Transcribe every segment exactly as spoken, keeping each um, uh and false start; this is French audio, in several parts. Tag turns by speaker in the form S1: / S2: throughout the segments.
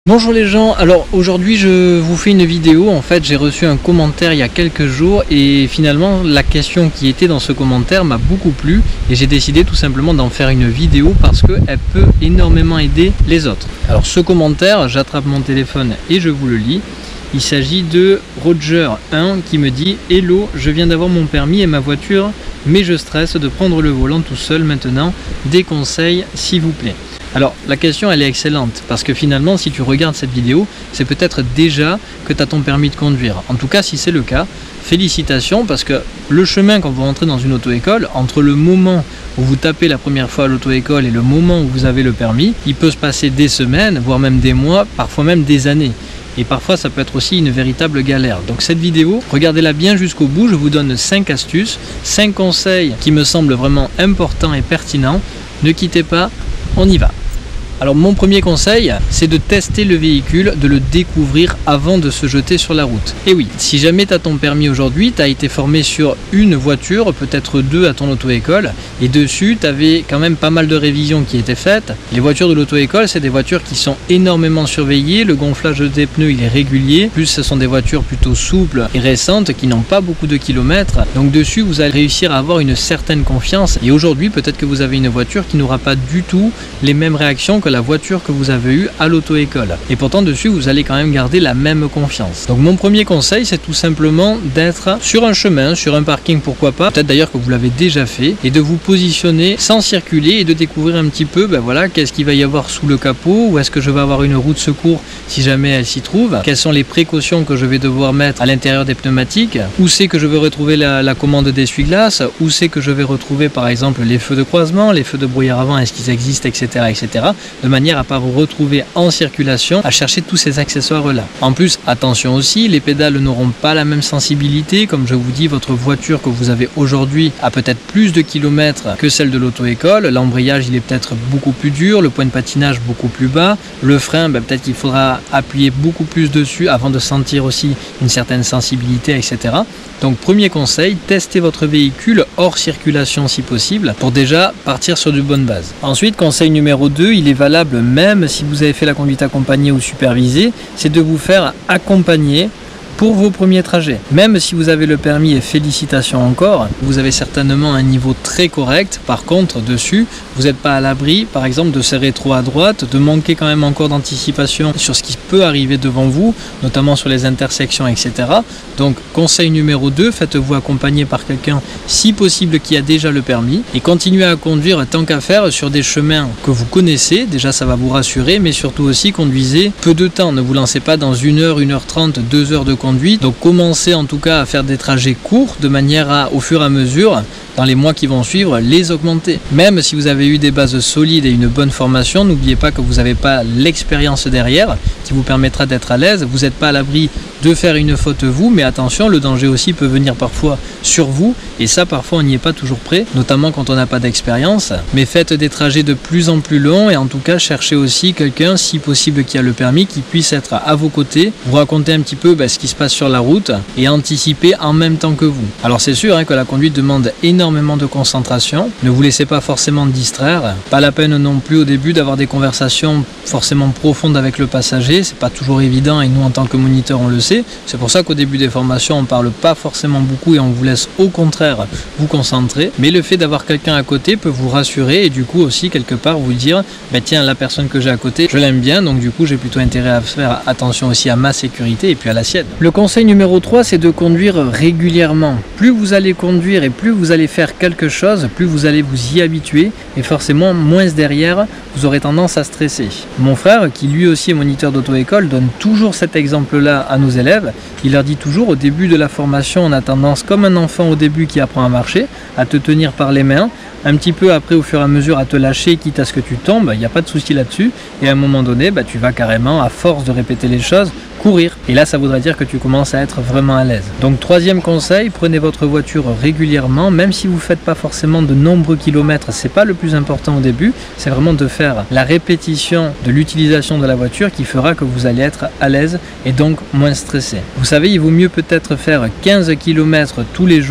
S1: Bonjour les gens, alors aujourd'hui je vous fais une vidéo. En fait j'ai reçu un commentaire il y a quelques jours et finalement la question qui était dans ce commentaire m'a beaucoup plu et j'ai décidé tout simplement d'en faire une vidéo parce qu'elle peut énormément aider les autres. Alors ce commentaire, j'attrape mon téléphone et je vous le lis. Il s'agit de Roger un qui me dit « Hello, je viens d'avoir mon permis et ma voiture, mais je stresse de prendre le volant tout seul maintenant. Des conseils s'il vous plaît ». Alors la question elle est excellente parce que finalement si tu regardes cette vidéo, c'est peut-être déjà que tu as ton permis de conduire. En tout cas si c'est le cas, félicitations parce que le chemin quand vous rentrez dans une auto-école, entre le moment où vous tapez la première fois à l'auto-école et le moment où vous avez le permis, il peut se passer des semaines, voire même des mois, parfois même des années. Et parfois ça peut être aussi une véritable galère. Donc cette vidéo, regardez-la bien jusqu'au bout, je vous donne cinq astuces, cinq conseils qui me semblent vraiment importants et pertinents. Ne quittez pas, on y va. Alors mon premier conseil, c'est de tester le véhicule, de le découvrir avant de se jeter sur la route. Et oui, si jamais tu as ton permis aujourd'hui, tu as été formé sur une voiture, peut-être deux à ton auto-école, et dessus tu avais quand même pas mal de révisions qui étaient faites. Les voitures de l'auto-école, c'est des voitures qui sont énormément surveillées, le gonflage des pneus il est régulier, plus ce sont des voitures plutôt souples et récentes qui n'ont pas beaucoup de kilomètres, donc dessus vous allez réussir à avoir une certaine confiance. Et aujourd'hui peut-être que vous avez une voiture qui n'aura pas du tout les mêmes réactions que la voiture que vous avez eue à l'auto-école. Et pourtant dessus vous allez quand même garder la même confiance. Donc mon premier conseil c'est tout simplement d'être sur un chemin, sur un parking pourquoi pas, peut-être d'ailleurs que vous l'avez déjà fait, et de vous positionner sans circuler et de découvrir un petit peu ben voilà, qu'est-ce qu'il va y avoir sous le capot, où est-ce que je vais avoir une roue de secours si jamais elle s'y trouve, quelles sont les précautions que je vais devoir mettre à l'intérieur des pneumatiques, où c'est que je vais retrouver la, la commande d'essuie-glace, où c'est que je vais retrouver par exemple les feux de croisement, les feux de brouillard avant, est-ce qu'ils existent, etc etc. de manière à ne pas vous retrouver en circulation à chercher tous ces accessoires là. En plus attention aussi, les pédales n'auront pas la même sensibilité, comme je vous dis votre voiture que vous avez aujourd'hui a peut-être plus de kilomètres que celle de l'auto-école, l'embrayage il est peut-être beaucoup plus dur, le point de patinage beaucoup plus bas, le frein ben, peut-être qu'il faudra appuyer beaucoup plus dessus avant de sentir aussi une certaine sensibilité etc. Donc premier conseil, testez votre véhicule hors circulation si possible pour déjà partir sur de bonnes bases. Ensuite conseil numéro deux, il est valable même si vous avez fait la conduite accompagnée ou supervisée, c'est de vous faire accompagner pour vos premiers trajets. Même si vous avez le permis et félicitations encore, vous avez certainement un niveau très correct. Par contre, dessus, vous n'êtes pas à l'abri, par exemple, de serrer trop à droite, de manquer quand même encore d'anticipation sur ce qui peut arriver devant vous, notamment sur les intersections, et cetera. Donc, conseil numéro deux, faites-vous accompagner par quelqu'un, si possible, qui a déjà le permis, et continuez à conduire tant qu'à faire sur des chemins que vous connaissez. Déjà, ça va vous rassurer, mais surtout aussi, conduisez peu de temps. Ne vous lancez pas dans une heure, une heure trente, deux heures de conduite. Donc commencez en tout cas à faire des trajets courts de manière à, au fur et à mesure, dans les mois qui vont suivre, les augmenter. Même si vous avez eu des bases solides et une bonne formation, n'oubliez pas que vous n'avez pas l'expérience derrière qui vous permettra d'être à l'aise. Vous n'êtes pas à l'abri de faire une faute vous, mais attention, le danger aussi peut venir parfois sur vous et ça parfois on n'y est pas toujours prêt, notamment quand on n'a pas d'expérience. Mais faites des trajets de plus en plus longs et en tout cas cherchez aussi quelqu'un, si possible qui a le permis, qui puisse être à vos côtés, vous raconter un petit peu ben, ce qui se passe sur la route et anticiper en même temps que vous. Alors c'est sûr hein, que la conduite demande énormément de concentration, ne vous laissez pas forcément distraire, pas la peine non plus au début d'avoir des conversations forcément profondes avec le passager, c'est pas toujours évident et nous en tant que moniteur on le sait, c'est pour ça qu'au début des formations on parle pas forcément beaucoup et on vous laisse au contraire vous concentrer, mais le fait d'avoir quelqu'un à côté peut vous rassurer et du coup aussi quelque part vous dire bah tiens la personne que j'ai à côté je l'aime bien, donc du coup j'ai plutôt intérêt à faire attention aussi à ma sécurité et puis à la sienne. Le conseil numéro trois c'est de conduire régulièrement. Plus vous allez conduire et plus vous allez faire quelque chose, plus vous allez vous y habituer et forcément moins derrière vous aurez tendance à stresser. Mon frère qui lui aussi est moniteur d'auto-école donne toujours cet exemple là à nos élèves. Il leur dit toujours au début de la formation on a tendance comme un enfant au début qui apprend à marcher, à te tenir par les mains, un petit peu après au fur et à mesure à te lâcher quitte à ce que tu tombes, il n'y a pas de souci là-dessus et à un moment donné bah, tu vas carrément à force de répéter les choses courir et là ça voudrait dire que tu commences à être vraiment à l'aise. Donc troisième conseil, prenez votre voiture régulièrement, même si vous ne faites pas forcément de nombreux kilomètres, c'est pas le plus important au début, c'est vraiment de faire la répétition de l'utilisation de la voiture qui fera que vous allez être à l'aise et donc moins stressé. Vous savez, il vaut mieux peut-être faire quinze kilomètres tous les jours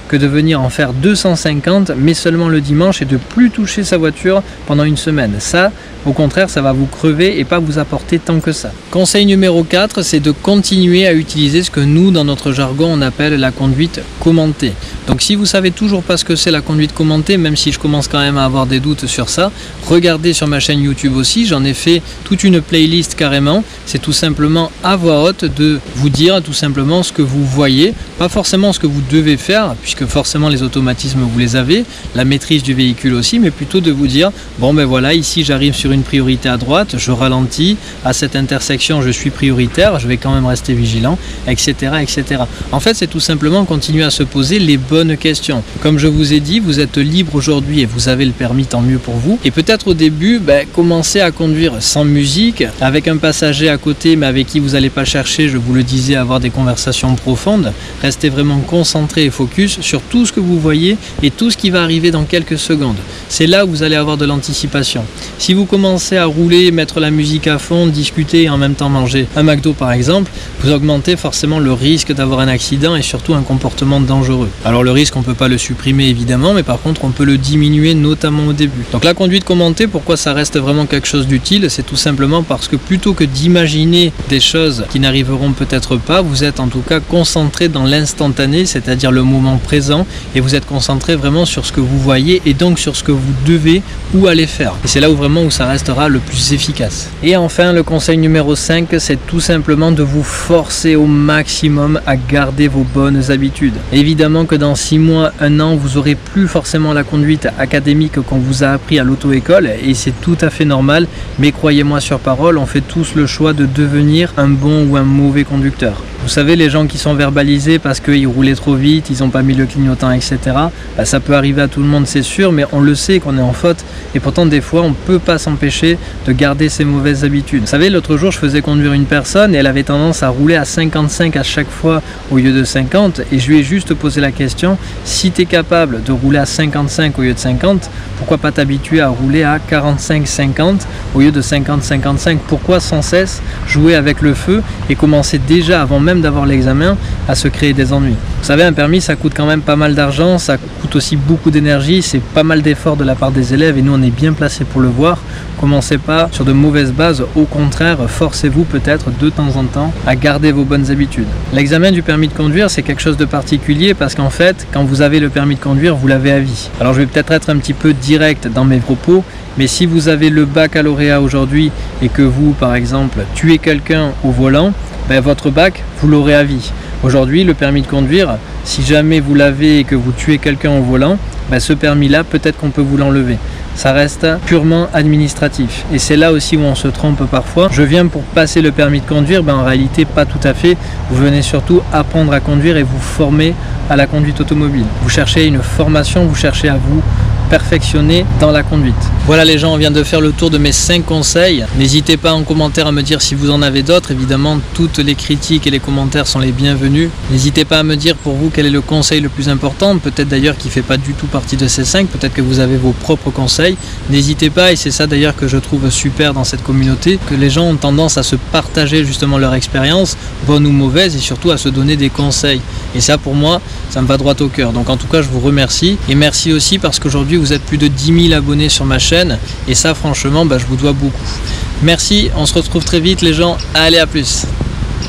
S1: que de venir en faire deux cent cinquante, mais seulement le dimanche, et de plus toucher sa voiture pendant une semaine. Ça, au contraire, ça va vous crever et pas vous apporter tant que ça. Conseil numéro quatre, c'est de continuer à utiliser ce que nous, dans notre jargon, on appelle la conduite commentée. Donc si vous savez toujours pas ce que c'est la conduite commentée, même si je commence quand même à avoir des doutes sur ça, regardez sur ma chaîne YouTube aussi, j'en ai fait toute une playlist carrément. C'est tout simplement à voix haute de vous dire tout simplement ce que vous voyez, pas forcément ce que vous devez faire, puisque forcément les automatismes vous les avez, la maîtrise du véhicule aussi, mais plutôt de vous dire, bon ben voilà, ici j'arrive sur une priorité à droite, je ralentis, à cette intersection je suis prioritaire, je vais quand même rester vigilant, et cetera et cetera. En fait, c'est tout simplement continuer à se poser les bonnes questions. Comme je vous ai dit, vous êtes libre aujourd'hui et vous avez le permis, tant mieux pour vous. Et peut-être au début, ben, commencez à conduire sans musique, avec un passager à côté, mais avec qui vous n'allez pas chercher, je vous le disais, avoir des conversations profondes. Restez vraiment concentré et focus sur tout ce que vous voyez et tout ce qui va arriver dans quelques secondes. C'est là où vous allez avoir de l'anticipation. Si vous commencez à rouler, mettre la musique à fond, discuter et en même temps manger un McDo par exemple, vous augmentez forcément le risque d'avoir un accident et surtout un comportement dangereux. Alors le risque, on ne peut pas le supprimer évidemment, mais par contre on peut le diminuer, notamment au début. Donc la conduite commentée, pourquoi ça reste vraiment quelque chose d'utile? C'est tout simplement parce que plutôt que d'imaginer des choses qui n'arriveront peut-être pas, vous êtes en tout cas concentré dans l'instantané, c'est-à-dire le moment présent, et vous êtes concentré vraiment sur ce que vous voyez et donc sur ce que vous devez ou allez faire. Et c'est là où vraiment où ça restera le plus efficace. Et enfin, le conseil numéro cinq, c'est tout simplement de vous forcer au maximum à garder vos bonnes habitudes. Évidemment que dans six mois, un an, vous aurez plus forcément la conduite académique qu'on vous a appris à l'auto-école, et c'est tout à fait normal, mais croyez-moi sur parole, on fait tous le choix de devenir un bon ou un mauvais conducteur. Vous savez, les gens qui sont verbalisés parce qu'ils roulaient trop vite, ils n'ont pas mis le clignotant, et cetera. Bah, ça peut arriver à tout le monde, c'est sûr, mais on le sait qu'on est en faute. Et pourtant, des fois, on ne peut pas s'empêcher de garder ses mauvaises habitudes. Vous savez, l'autre jour, je faisais conduire une personne et elle avait tendance à rouler à cinquante-cinq à chaque fois au lieu de cinquante. Et je lui ai juste posé la question, si tu es capable de rouler à cinquante-cinq au lieu de cinquante, pourquoi pas t'habituer à rouler à quarante-cinq cinquante au lieu de cinquante cinquante-cinq? Pourquoi sans cesse jouer avec le feu et commencer déjà avant même d'avoir l'examen à se créer des ennuis? Vous savez, un permis, ça coûte quand même pas mal d'argent, ça coûte aussi beaucoup d'énergie, c'est pas mal d'efforts de la part des élèves et nous on est bien placés pour le voir. Commencez pas sur de mauvaises bases, au contraire, forcez-vous peut-être de temps en temps à garder vos bonnes habitudes. L'examen du permis de conduire, c'est quelque chose de particulier parce qu'en fait, quand vous avez le permis de conduire, vous l'avez à vie. Alors je vais peut-être être un petit peu direct dans mes propos, mais si vous avez le baccalauréat aujourd'hui et que vous, par exemple, tuez quelqu'un au volant, ben, votre bac, vous l'aurez à vie. Aujourd'hui, le permis de conduire, si jamais vous l'avez et que vous tuez quelqu'un au volant, ben, ce permis-là, peut-être qu'on peut vous l'enlever. Ça reste purement administratif. Et c'est là aussi où on se trompe parfois. Je viens pour passer le permis de conduire, ben, en réalité, pas tout à fait. Vous venez surtout apprendre à conduire et vous former à la conduite automobile. Vous cherchez une formation, vous cherchez à vous perfectionner dans la conduite. Voilà les gens, on vient de faire le tour de mes cinq conseils. N'hésitez pas en commentaire à me dire si vous en avez d'autres. Évidemment, toutes les critiques et les commentaires sont les bienvenus. N'hésitez pas à me dire pour vous quel est le conseil le plus important, peut-être d'ailleurs qui ne fait pas du tout partie de ces cinq, peut-être que vous avez vos propres conseils. N'hésitez pas, et c'est ça d'ailleurs que je trouve super dans cette communauté, que les gens ont tendance à se partager justement leur expérience, bonne ou mauvaise, et surtout à se donner des conseils. Et ça pour moi, ça me va droit au cœur. Donc en tout cas, je vous remercie. Et merci aussi parce qu'aujourd'hui, vous êtes plus de dix mille abonnés sur ma chaîne. Et ça, franchement, bah, je vous dois beaucoup. Merci, on se retrouve très vite les gens. Allez, à plus.